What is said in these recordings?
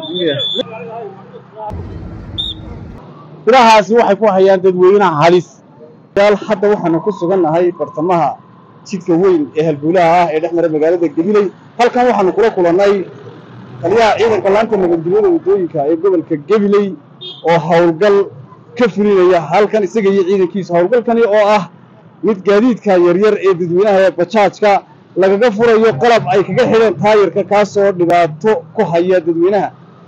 birahaasi waxay ku hayaan dadweynaha halis hadda waxaanu ku sugannahay bartamaha jidka weyn ee halbuulaha ah ee dhex mara magaalada Gabiley halkan waxaanu kula kulannay taliyaha ciidanka laanta nabadgelyada wadooyinka ee gobolka Gabiley oo hawlgal ka fulinaya halkan isaga iyo ciidankiisa hawlgalkani oo ah mid gaadiidka yaryar ee dadweynaha ee bajaajka lagaga furayo qalab ay kaga xidheen taayirka kaasoo dhibaato ku haya dadweynaha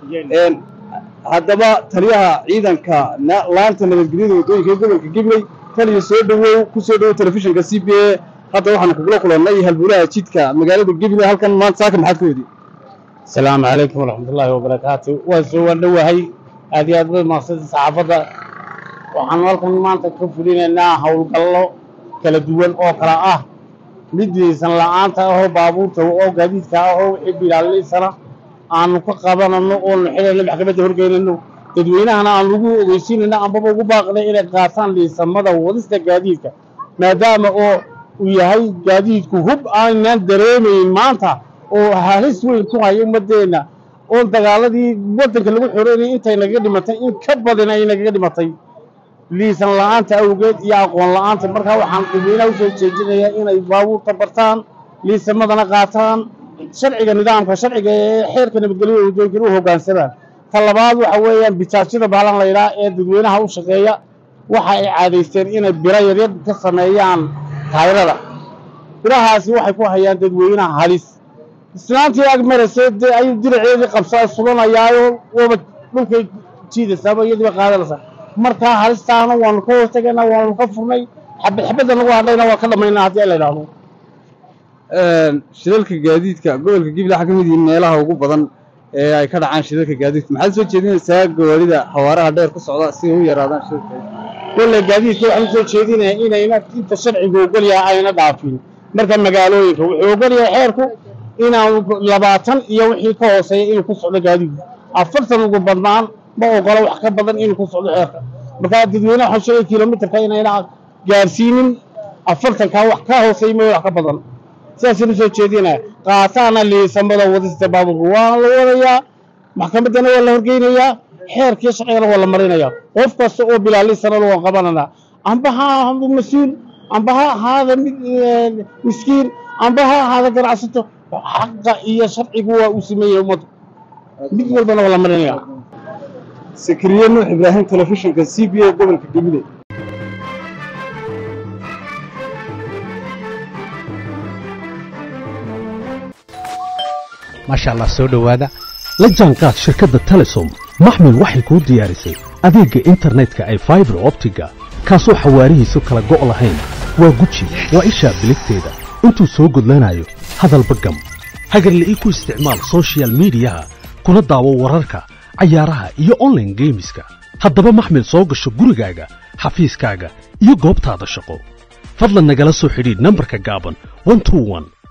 haddaba taliyaha ciidanka laanta nabadgelyada wadooyinka ee gobolka Gabiley taliya soo dhawow ku soo dhawow telefishinka CBA hadda waxaan kugula kulannay halbuulaha jidka magaalada Gabiley halkan maanta saaka maxaad ku wadi السلام عليكم ورحمة الله وبركاته وسوى نوهي هذه أدوية مقصد صحافة وحنوالكم ما أنت تكفلين إنها حول قلو كلا دوان أخرى مدري سنة لأنت أهو بابوته أو قديدك أهو إبي لالي سنة أنو كقابنا نقول نحيل اللي بحكمته هرقين إنه تدوينها أنا أنلقو ويسين إنه أنبابا قباقنا إلى قاسان لي سمده ووضست قديدك ما دام أو ويهي قديدك هب آنان دريمي مانتا oo halis weyn ku hayo umadeena oo dagaaladii wadanka lagu xoreeyay intay naga dhimatay in ka badan ay naga dhimatay liisan la'aanta awgeed iyo aqoon la'aanta marka waxaan dadweynaha u soo jeedinayaa inay baabuurta bartaan liisamadana qaataan sharciga nidaamka sharciga ee xeerka nabadgelyada wadooyinka u hoggaansadaan talabaad waxa weeyaan bijaajada baalan la yiraahdo ee dadweynaha u shaqeeya waxa ay caadaysteen inay biro yaryar ka sameeyaan taayirada birahaasi waxay ku hayaan dadweynaha halis islaantii ag maraseed ay diraceedii qabsaa suganayaayo waba dhulkay jiidaysaaba iyadii qaadanaysa marka halistaana waan ka hortagana waan ka furnay xabadda nagu hadlayna waa ka dhamaynaa hadii la yiraahdo shidalka gaadiidka gobolka Gabiley waxa kamid yihiin meelaha ugu badan ee ay ka dhacaan shidalka gaadiidka maxaad soo jeedinaysaa gawaarida xawaaraha dheer ku socda si ay u yaraadaan shidalka wala gaadiidka waxaan soo jeedinayaa inayna inta sharciga ogol yahay ayna dhaafin marka magaalooyinka wuxuu ogol yahay xeerku inaan 20 iyo wixii ka hooseeya inuu ku socdo gaadiid 40 ugu badnaan ma ogolo wax ka badan inuu ku socdo xeerka marka dadweynaha waxa sheegay kiiloomitirka inayna gaarsiinin 40 ka wax ka hooseeya ma wax ka badan sidaas inuu soo jeedinaa qaataana liisamada wadista baabuurka waa la wadayaa maxkamadana waa la horgeynayaa xeerkii shaqada waa la marinayaa qof kasta oo bilaali sanad oo qabanana ambaha mas'uul ambaha hada miskiin ambaha hada ganacsato حقا إيا شرعي هو وسميه ومضى ميت والبنا ولا مرنيا سكريان إبراهيم تلفزيون كسيبيا قبل كجبلي ما شاء الله سودو هذا لجانكات شركة تلسوم محمل وحي كو ديارسي أديك إنترنت كأي فايبر أوبتيكا كاسو حواريه سوكلا قولهين وقوتشي وإيشا بلكتيدا انتو سوقو لنايو هذا البقم هاجر اللي يكون استعمال سوشيال ميديا كنا دعوة وراركا عيارها iyo online gameska haddaba maxmil soo gasho gurigaaga xafiiskaaga iyo goobtaada shaqo fadlan nagala soo xidhiidh nambarka gaaban 121